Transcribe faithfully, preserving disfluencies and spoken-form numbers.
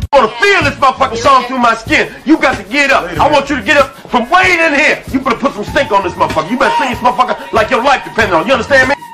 I want to feel this motherfucking song through my skin. You got to get up. I want you to get up from way in here. You better put some stink on this motherfucker. You better sing this motherfucker like your life depends on it. You understand me?